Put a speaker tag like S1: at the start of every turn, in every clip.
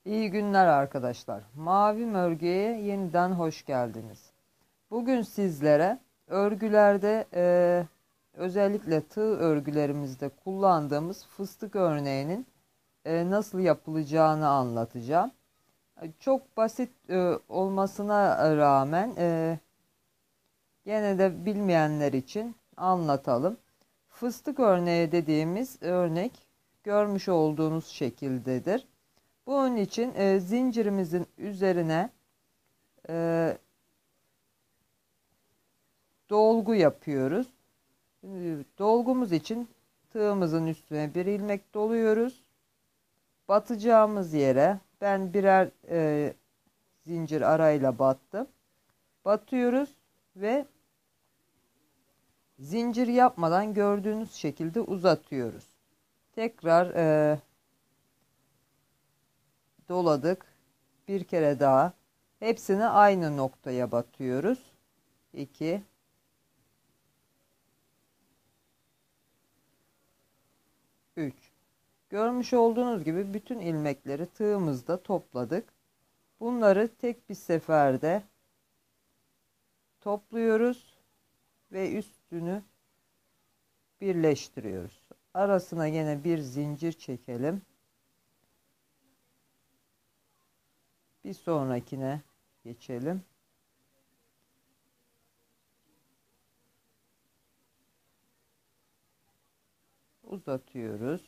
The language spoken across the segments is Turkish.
S1: İyi günler arkadaşlar. Mavi örgüye yeniden hoş geldiniz. Bugün sizlere örgülerde özellikle tığ örgülerimizde kullandığımız fıstık örneğinin nasıl yapılacağını anlatacağım. Çok basit olmasına rağmen gene de bilmeyenler için anlatalım. Fıstık örneği dediğimiz örnek görmüş olduğunuz şekildedir. Bunun için zincirimizin üzerine e, dolgu yapıyoruz. Şimdi dolgumuz için tığımızın üstüne bir ilmek doluyoruz. Batacağımız yere ben birer zincir arayla battım. Batıyoruz ve zincir yapmadan gördüğünüz şekilde uzatıyoruz. Tekrar doladık. Bir kere daha. Hepsini aynı noktaya batıyoruz. 2 3. Görmüş olduğunuz gibi bütün ilmekleri tığımızda topladık. Bunları tek bir seferde topluyoruz ve üstünü birleştiriyoruz. Arasına yine bir zincir çekelim. Bir sonrakine geçelim. Uzatıyoruz.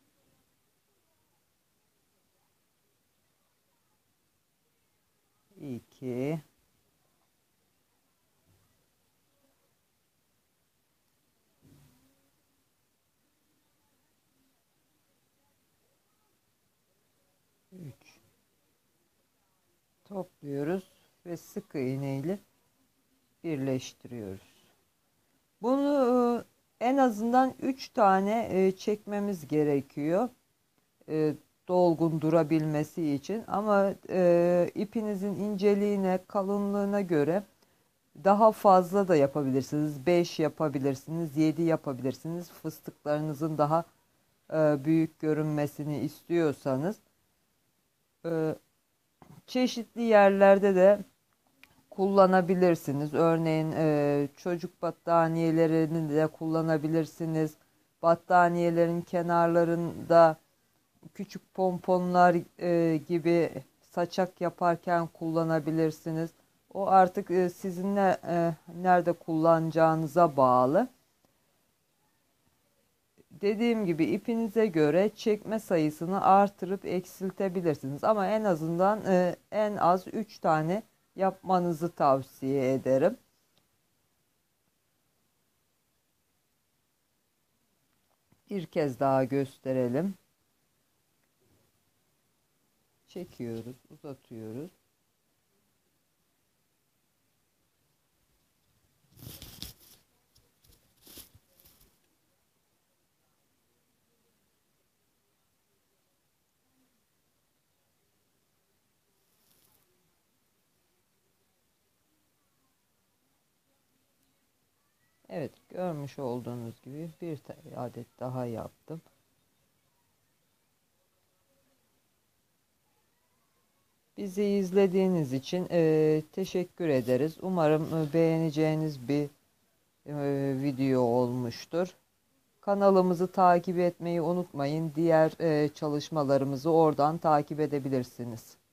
S1: İki. Üç. Topluyoruz ve sık iğne ile birleştiriyoruz. Bunu en azından 3 tane çekmemiz gerekiyor. Dolgun durabilmesi için. Ama ipinizin inceliğine, kalınlığına göre daha fazla da yapabilirsiniz. 5 yapabilirsiniz, 7 yapabilirsiniz. Fıstıklarınızın daha büyük görünmesini istiyorsanız. Çeşitli yerlerde de kullanabilirsiniz. Örneğin çocuk battaniyelerini de kullanabilirsiniz. Battaniyelerin kenarlarında küçük pomponlar gibi saçak yaparken kullanabilirsiniz. O artık sizin nerede kullanacağınıza bağlı. Dediğim gibi ipinize göre çekme sayısını artırıp eksiltebilirsiniz. Ama en azından en az 3 tane yapmanızı tavsiye ederim. Bir kez daha gösterelim. Çekiyoruz, uzatıyoruz. Evet, görmüş olduğunuz gibi bir adet daha yaptım. Bizi izlediğiniz için teşekkür ederiz. Umarım beğeneceğiniz bir video olmuştur. Kanalımızı takip etmeyi unutmayın. Diğer çalışmalarımızı oradan takip edebilirsiniz.